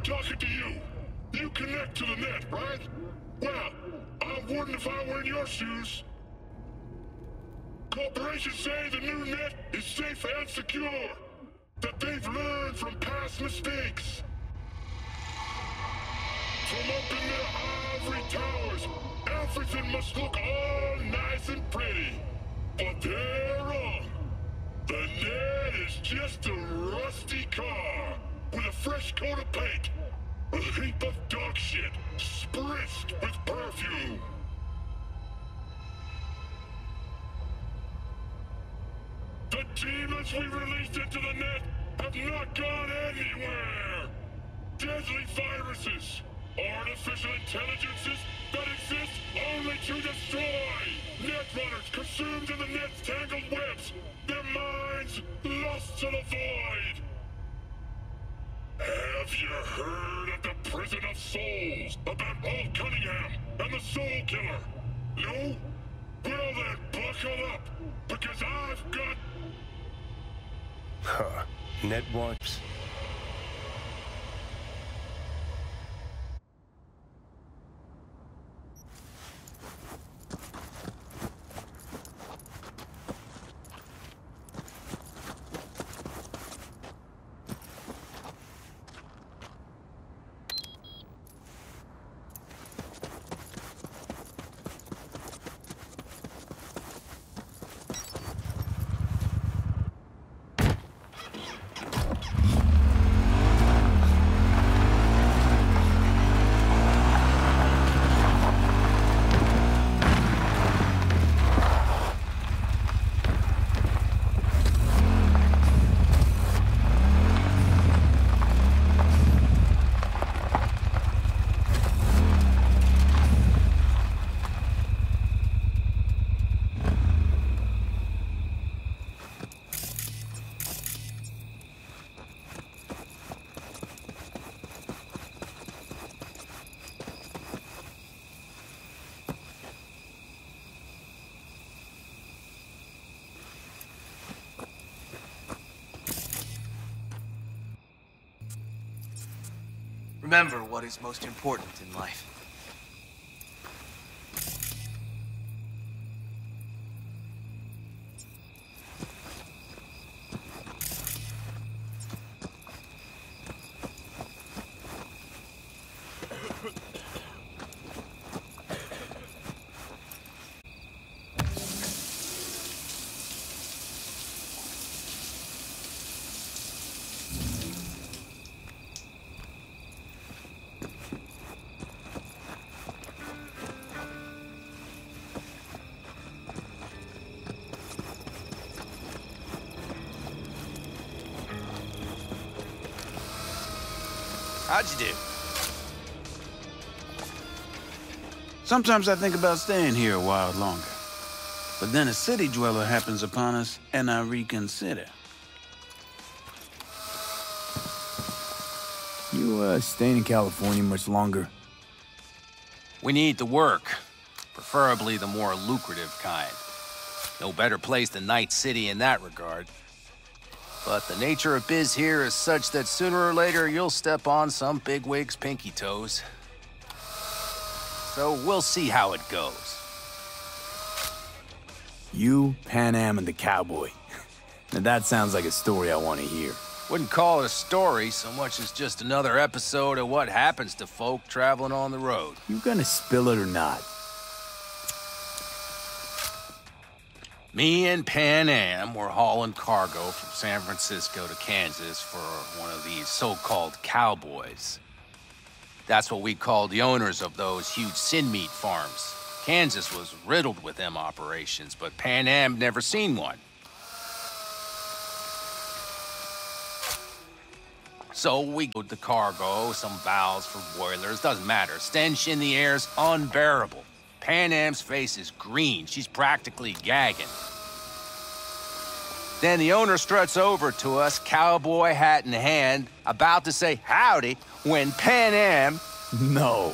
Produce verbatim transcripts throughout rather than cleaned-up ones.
talking to you. You connect to the net, right? Well, I wouldn't if I were in your shoes. Corporations say the new net is safe and secure. That they've learned from past mistakes. From up in their ivory towers, everything must look all nice and pretty. But they're wrong. The net is just a rusty car with a fresh coat of paint. A heap of dog shit, spritzed with perfume. The demons we released into the net have not gone anywhere. Deadly viruses, artificial intelligences that exist only to destroy. Netrunners consumed in the net's tangled webs, their minds lost to the void. Have you heard of the Prison of Souls, about Alt Cunningham and the Soul Killer? No? Well then, buckle up, because I've got... Huh. Net wipes. Remember what is most important in life. How'd you do? Sometimes I think about staying here a while longer. But then a city dweller happens upon us, and I reconsider. You, uh, staying in California much longer? We need the work. Preferably the more lucrative kind. No better place than Night City in that regard. But the nature of biz here is such that sooner or later you'll step on some bigwig's pinky toes. So we'll see how it goes. You, Pan Am, and the cowboy. Now that sounds like a story I want to hear. Wouldn't call it a story so much as just another episode of what happens to folk traveling on the road. You gonna spill it or not? Me and Pan Am were hauling cargo from San Francisco to Kansas for one of these so-called cowboys. That's what we called the owners of those huge sin meat farms. Kansas was riddled with them operations, but Pan Am never seen one. So we load the cargo, some valves for boilers, doesn't matter. Stench in the air's unbearable. Pan Am's face is green. She's practically gagging. Then the owner struts over to us, cowboy hat in hand, about to say howdy, when Pan Am... No.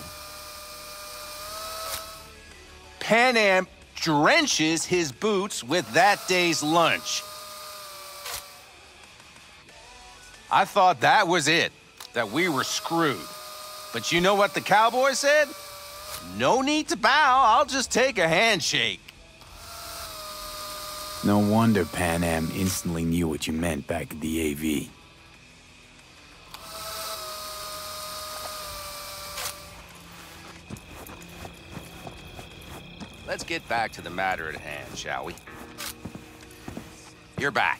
Pan Am drenches his boots with that day's lunch. I thought that was it. that we were screwed. But you know what the cowboy said? No need to bow, I'll just take a handshake. No wonder Pan Am instantly knew what you meant back at the A V. Let's get back to the matter at hand, shall we? You're back.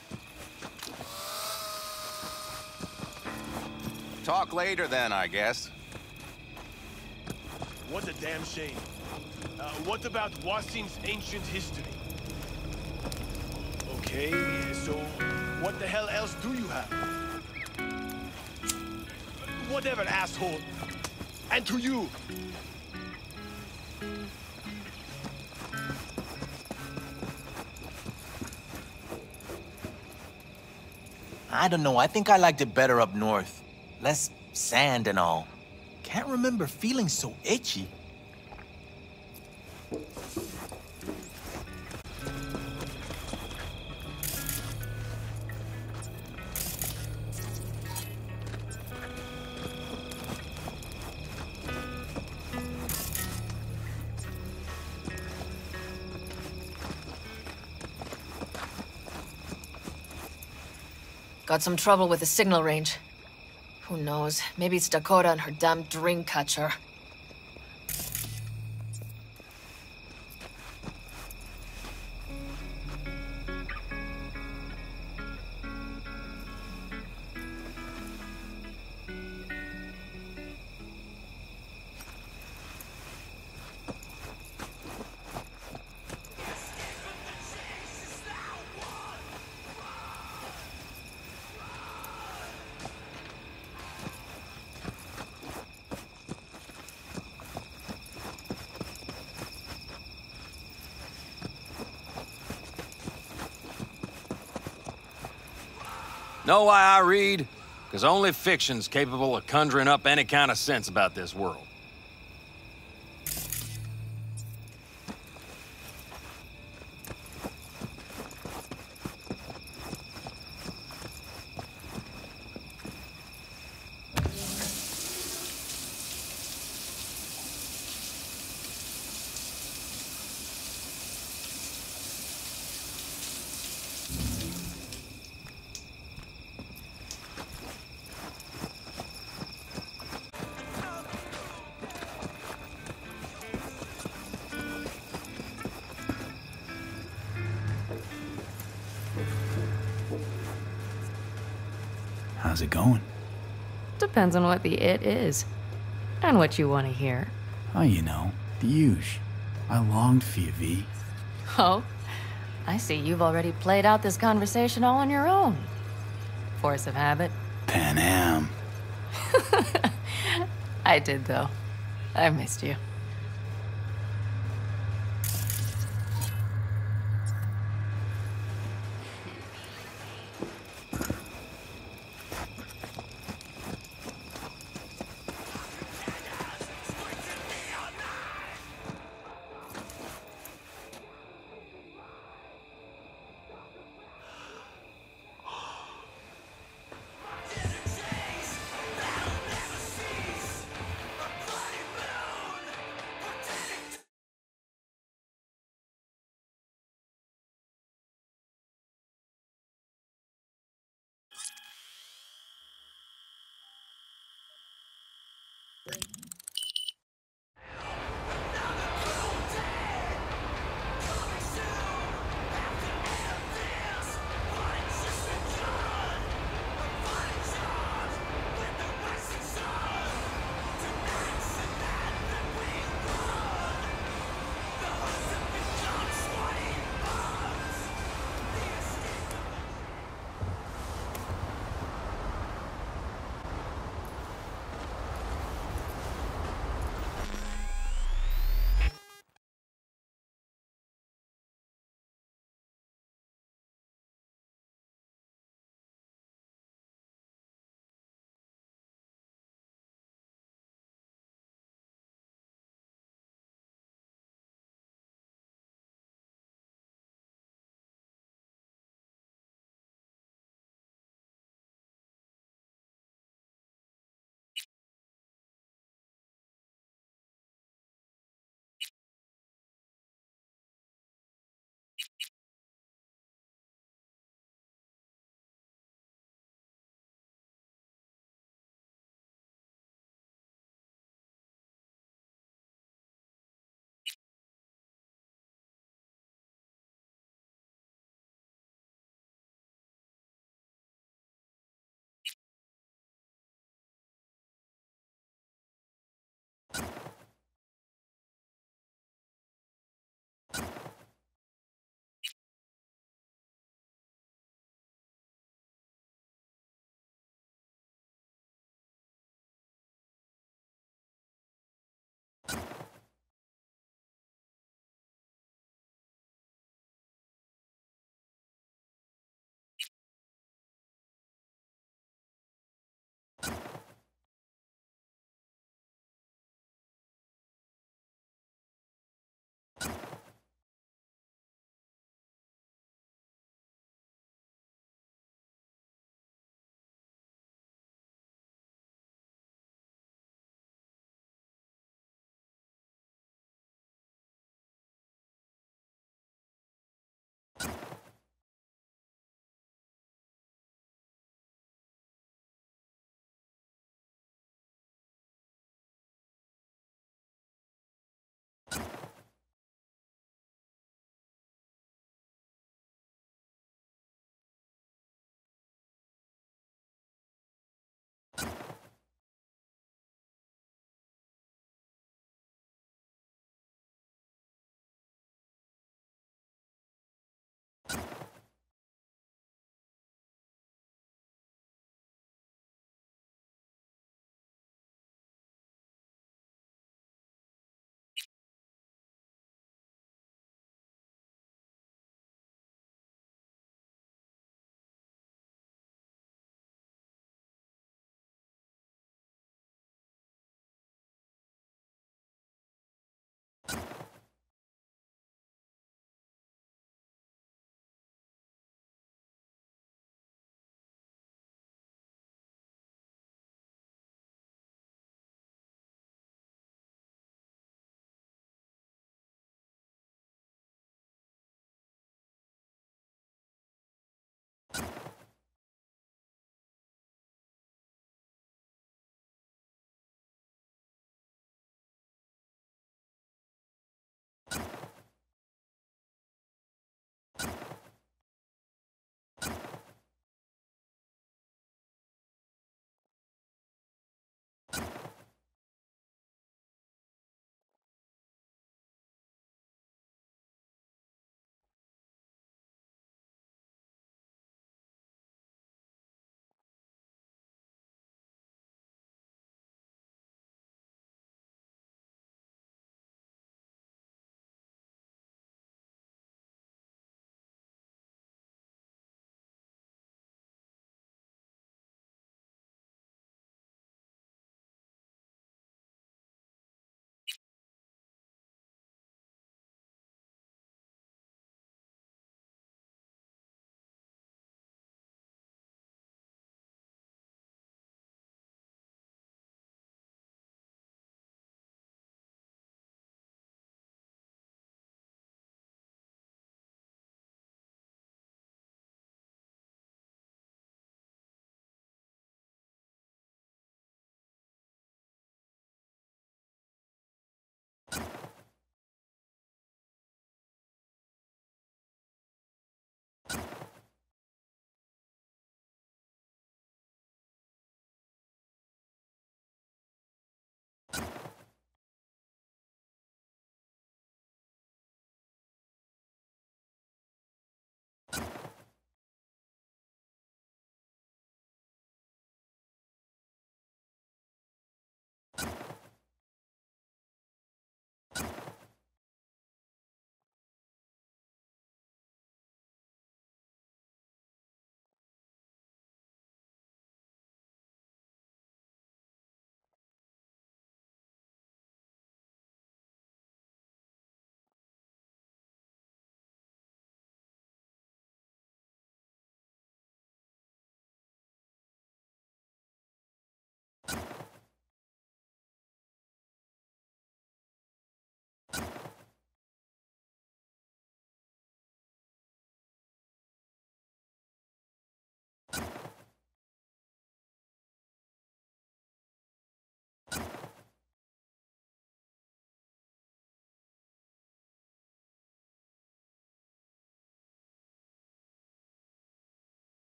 Talk later then, I guess. What a damn shame. Uh, what about Wasim's ancient history? Okay, so what the hell else do you have? Whatever, asshole. And to you. I don't know, I think I liked it better up north. Less sand and all. Can't remember feeling so itchy. Got some trouble with the signal range. Who knows? Maybe it's Dakota and her damn dream catcher. Know why I read? Because only fiction's capable of conjuring up any kind of sense about this world. How's it going? Depends on what the it is. And what you want to hear. Oh, you know, the usual. I longed for you, V. Oh? I see you've already played out this conversation all on your own. Force of habit. Pan Am. I did, though. I missed you.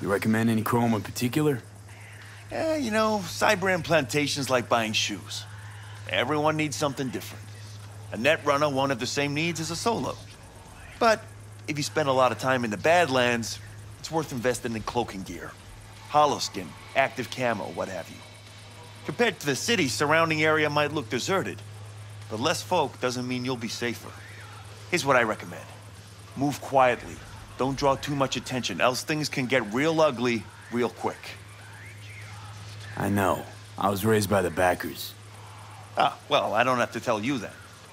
You recommend any chrome in particular? Eh, you know, Cybran plantation's like buying shoes. Everyone needs something different. A net runner won't have the same needs as a solo. But if you spend a lot of time in the Badlands, it's worth investing in cloaking gear. Hollow-skin, active camo, what have you. Compared to the city, surrounding area might look deserted. But less folk doesn't mean you'll be safer. Here's what I recommend. Move quietly. Don't draw too much attention, else things can get real ugly real quick. I know. I was raised by the backers. Ah, well, I don't have to tell you that.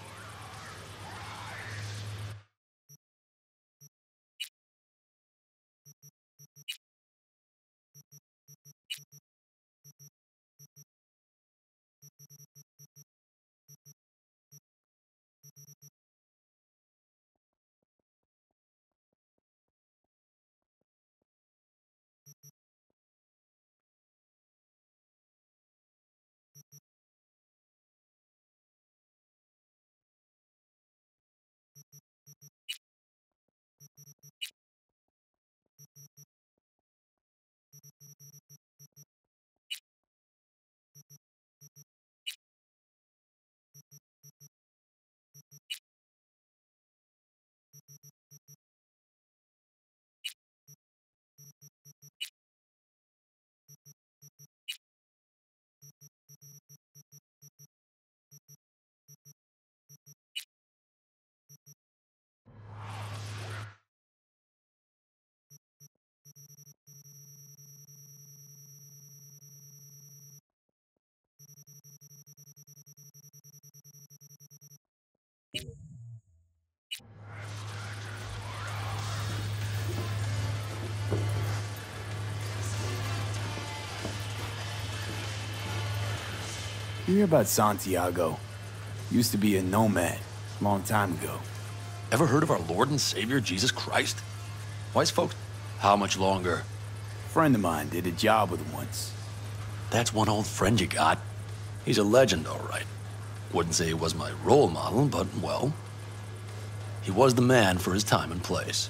You hear about Santiago? Used to be a nomad, long time ago. Ever heard of our Lord and Savior, Jesus Christ? Wise folks, how much longer? Friend of mine did a job with him once. That's one old friend you got. He's a legend, all right. Wouldn't say he was my role model, but, well, he was the man for his time and place.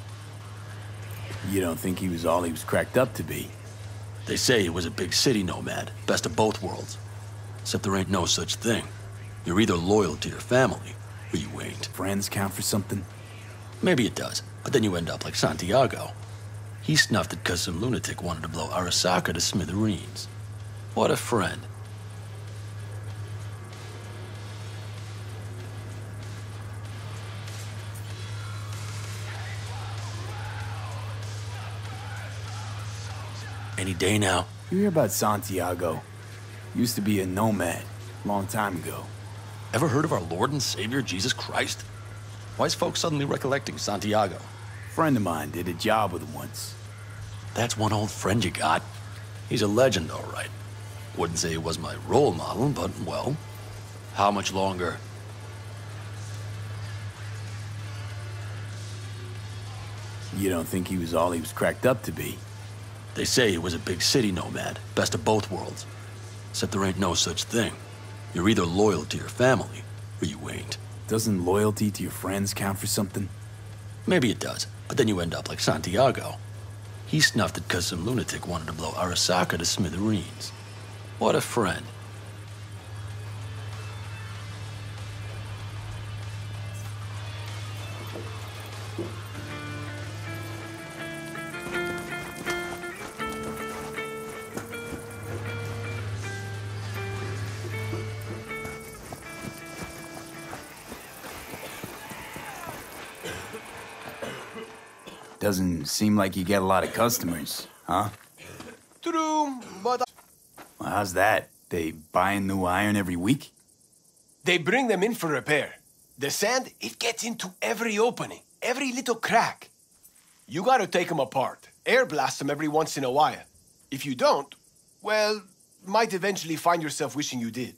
You don't think he was all he was cracked up to be? They say he was a big city nomad, best of both worlds. Except there ain't no such thing. You're either loyal to your family, or you ain't. Friends count for something? Maybe it does, but then you end up like Santiago. He snuffed it because some lunatic wanted to blow Arasaka to smithereens. What a friend. Any day now. You hear about Santiago? Used to be a nomad, long time ago. Ever heard of our Lord and Savior, Jesus Christ? Why's folks suddenly recollecting Santiago? Friend of mine did a job with him once. That's one old friend you got. He's a legend, all right. Wouldn't say he was my role model, but, well, how much longer? You don't think he was all he was cracked up to be? They say he was a big city nomad, best of both worlds. Except there ain't no such thing. You're either loyal to your family, or you ain't. Doesn't loyalty to your friends count for something? Maybe it does, but then you end up like Santiago. He snuffed it because some lunatic wanted to blow Arasaka to smithereens. What a friend. Doesn't seem like you get a lot of customers, huh? True, but... Well, how's that? They buying new iron every week? They bring them in for repair. The sand, it gets into every opening, every little crack. You gotta take them apart, air blast them every once in a while. If you don't, well, might eventually find yourself wishing you did.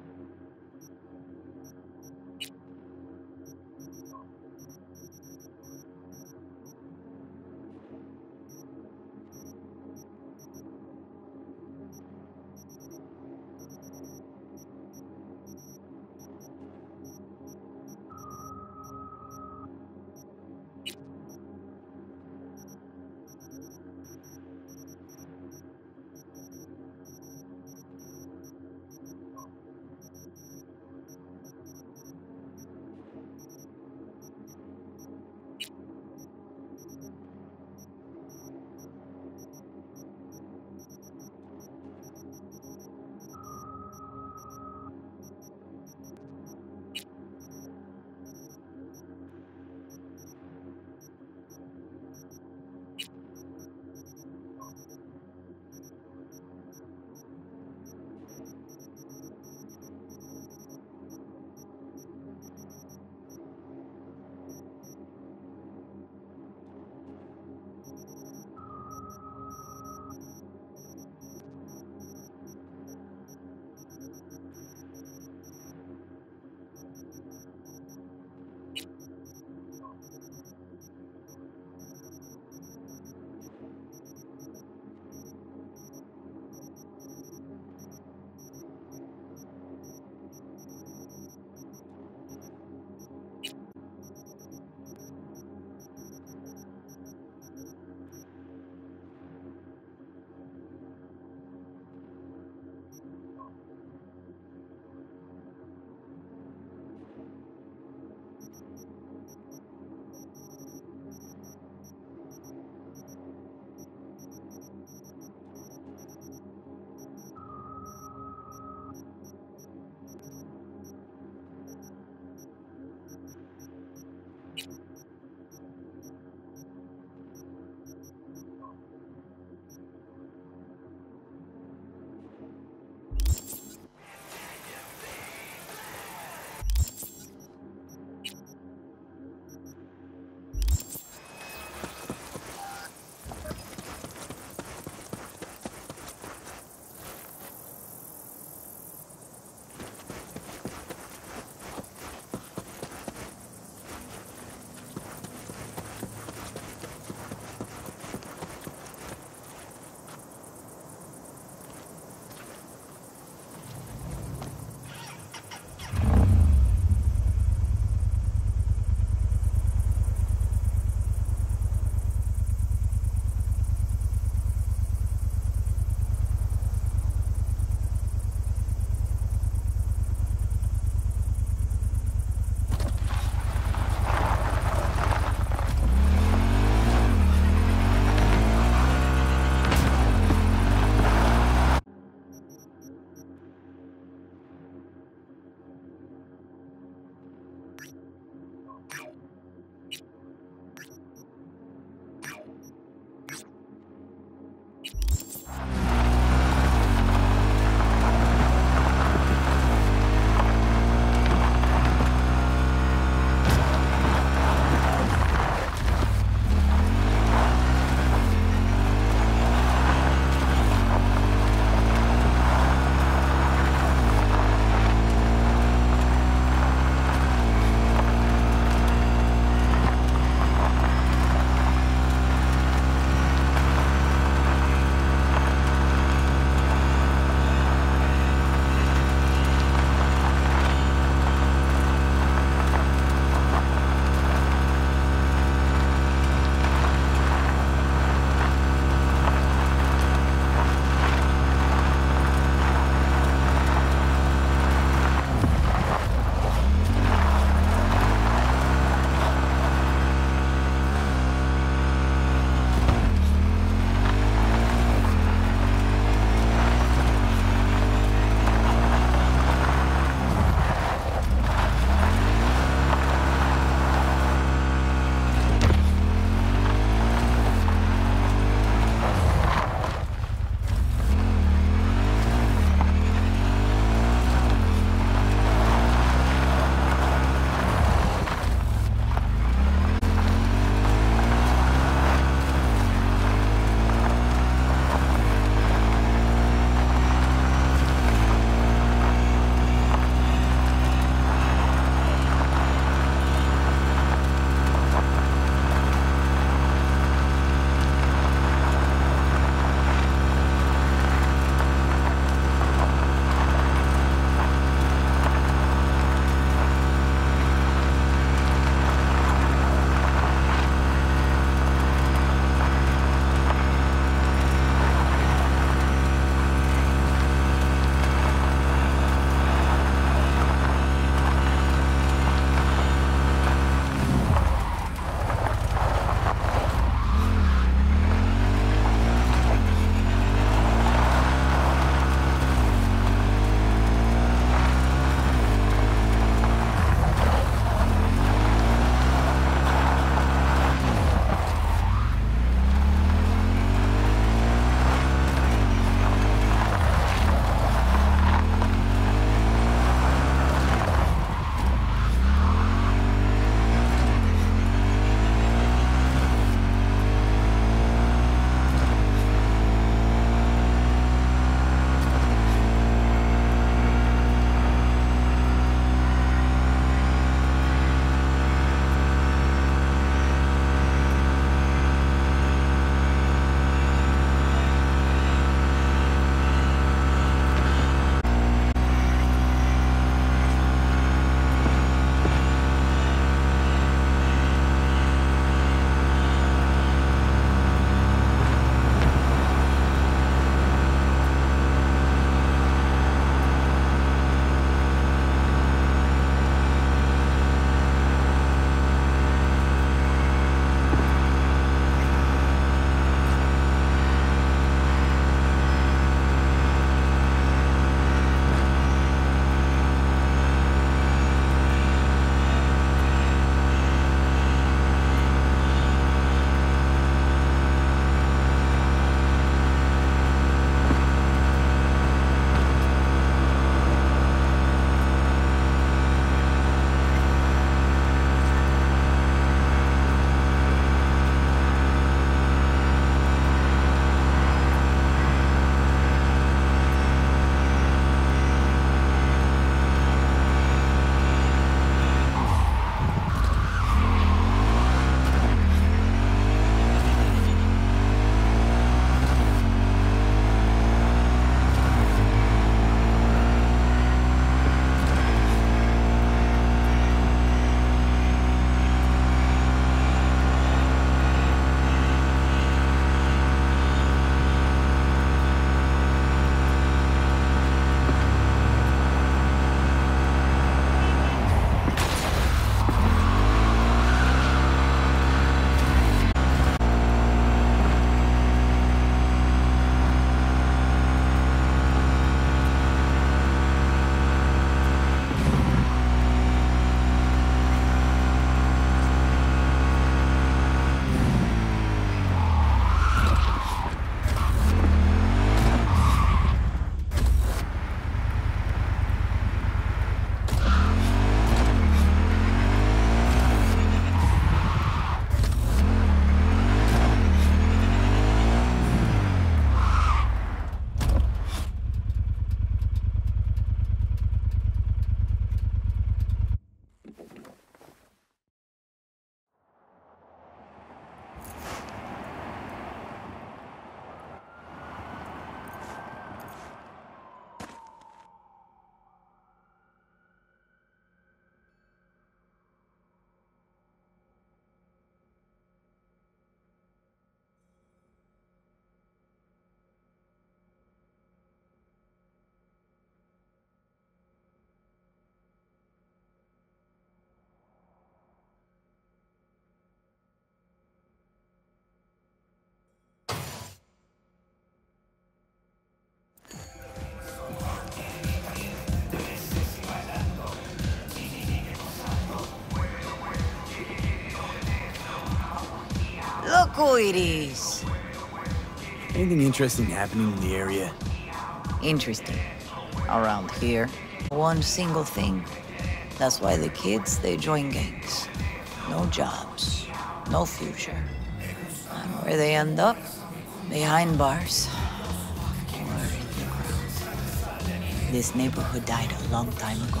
Loco it is. Anything interesting happening in the area? Interesting. Around here, one single thing. That's why the kids, they join gangs. No jobs, no future. And where they end up? Behind bars. Or in the ground. This neighborhood died a long time ago.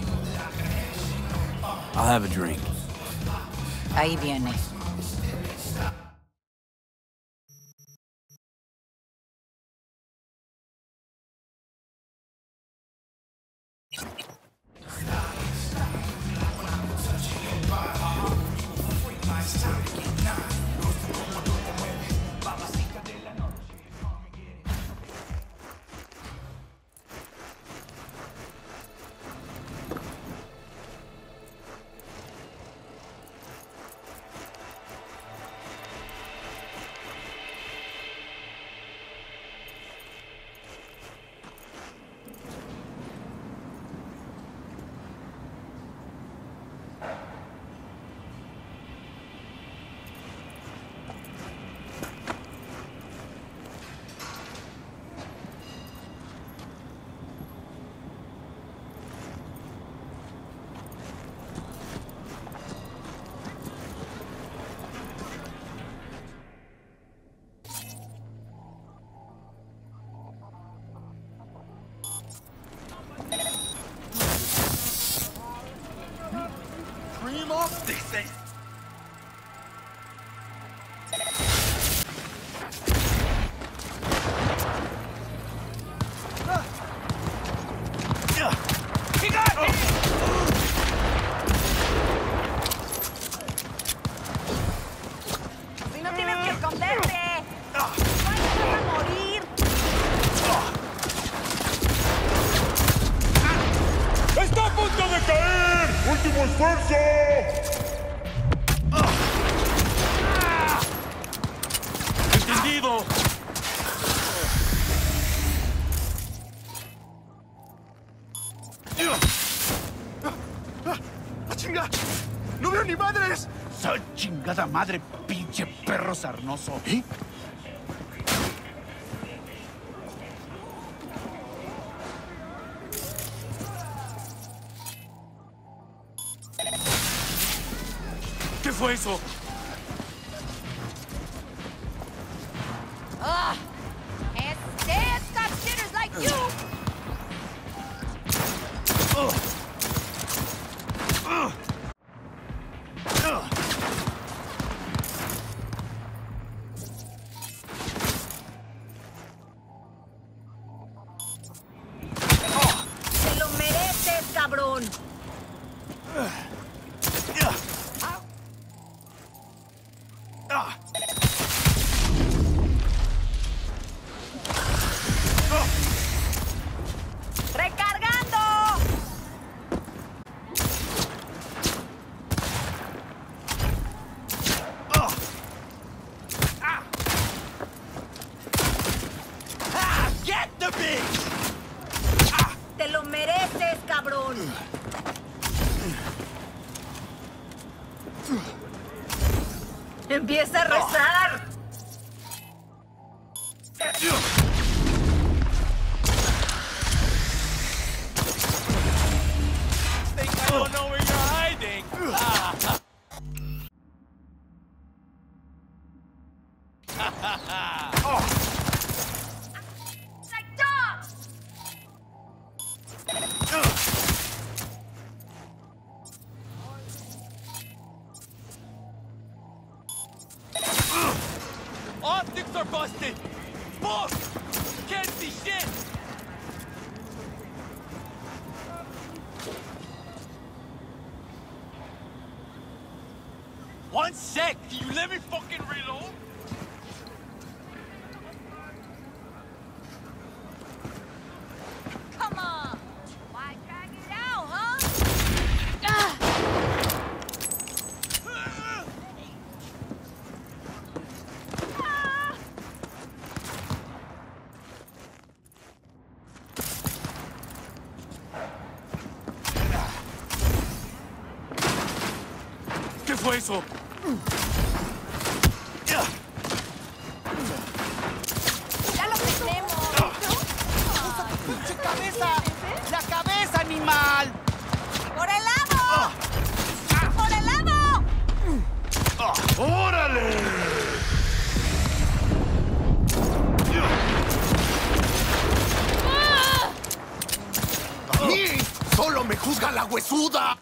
I'll have a drink. Ahí viene. Chingada madre, pinche perro sarnoso. ¿Eh? ¿Qué fue eso? Ugh! Can't stand top shitters like you! Ugh. Ugh. Ugh. Cabrón. Recargando. Get the bitch. Te lo mereces, cabrón. Empieza a rezar. Think I don't know where you're hiding. Like dogs. Optics are busted! Book! Can't see shit! One sec! Can you let me fucking reload? Come on. Why drag it out, huh? ¿Qué fue eso? huesuda!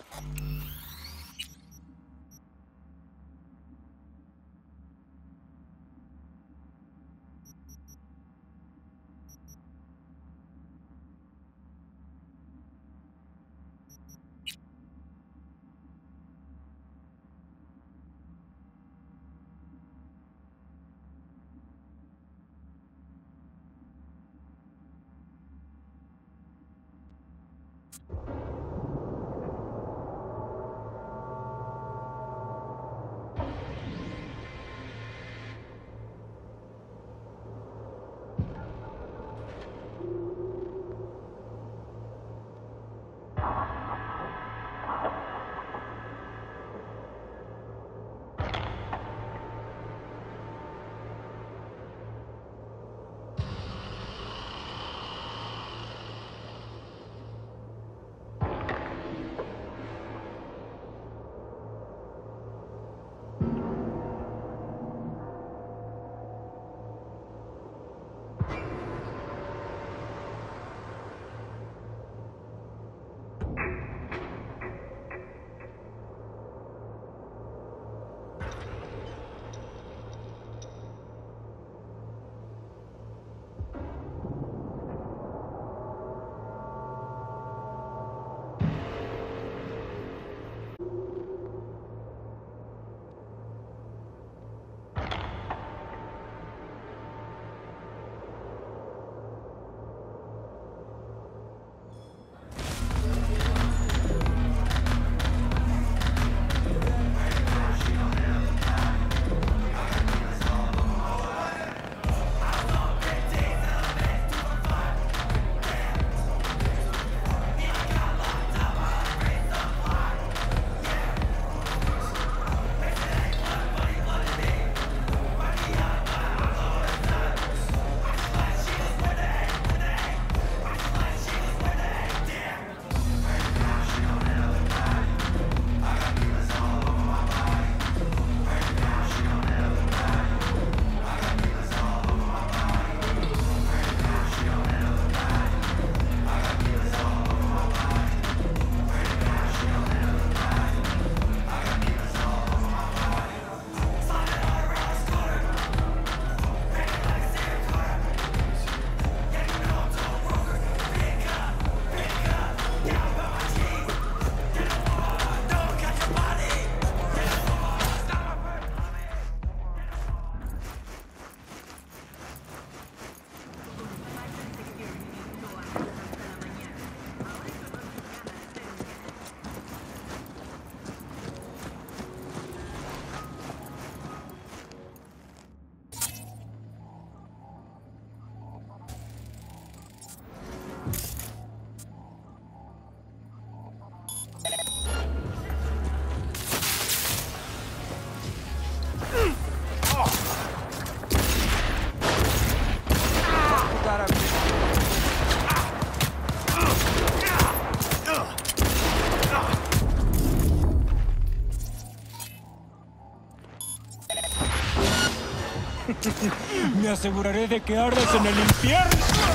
Me aseguraré de que ardas en el infierno.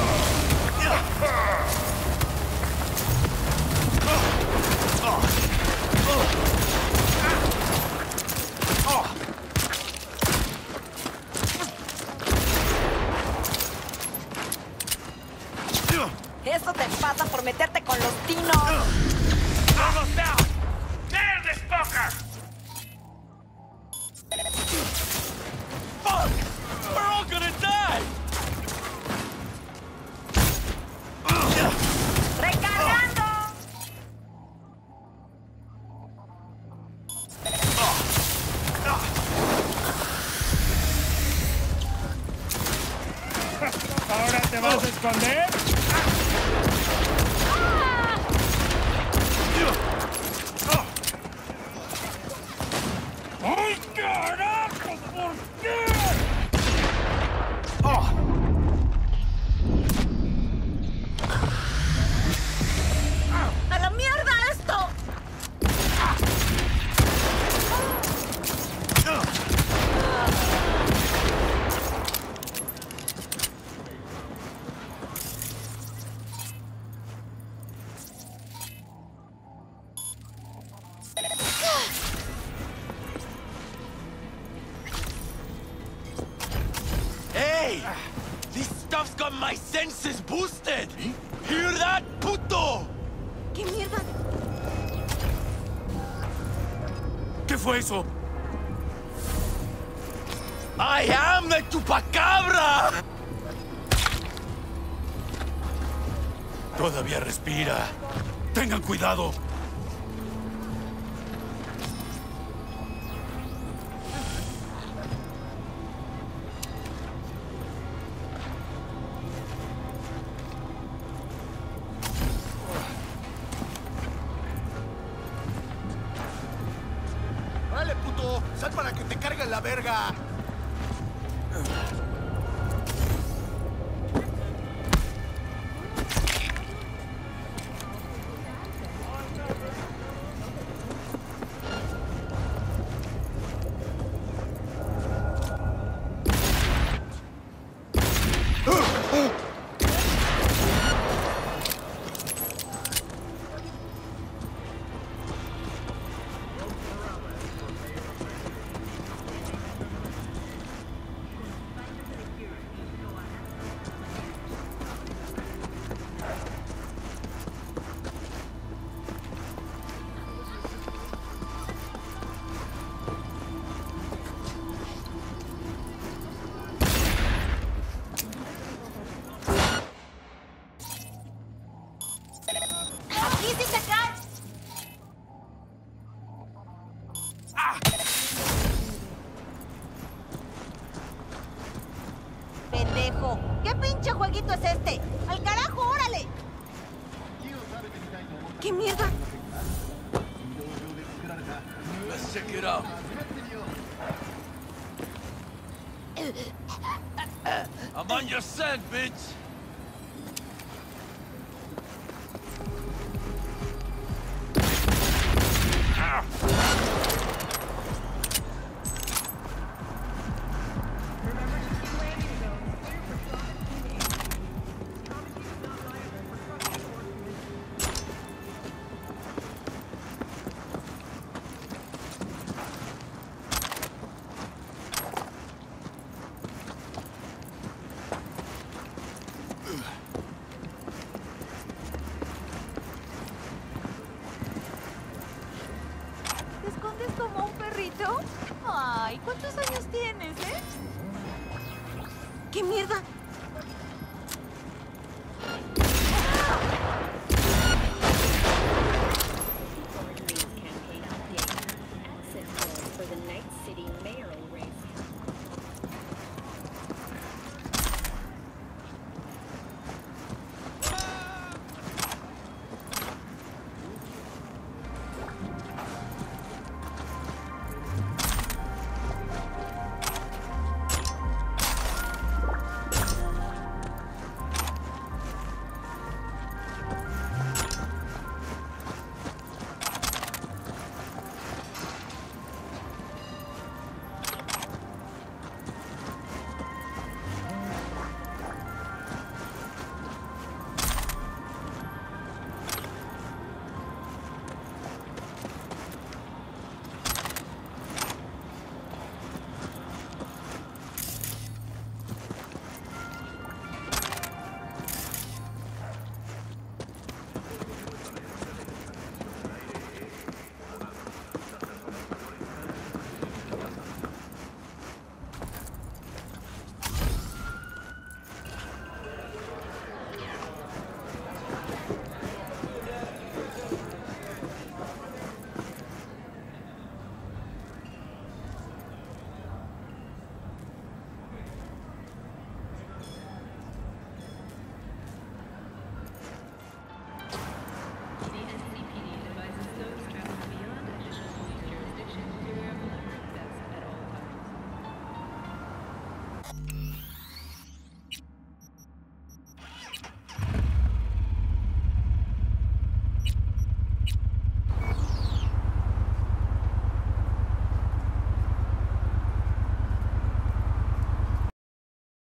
Eso te pasa por meterte con los dinos. ¡Almost down! Nail this fucker! Fuck! We're all gonna die! ¡Recargando! ¿Ahora te vas a esconder? ¡Ay, carajo! ¿Por qué? ¡A la mierda esto! Hey! This stuff's got my senses boosted! Hear that, puto? ¿Qué mierda? ¿Qué fue eso? I am the chupacabra! Todavía respira. Tengan cuidado. ¡Vale, puto! ¡Sal para que te carguen la verga! Pendejo, ¿qué pinche jueguito es este? ¡Al carajo, órale! ¿Qué mierda? Let's check it out. I'm on your scent, bitch! ¿Te escondes como un perrito? Ay, ¿cuántos años tienes, eh? ¿Qué mierda?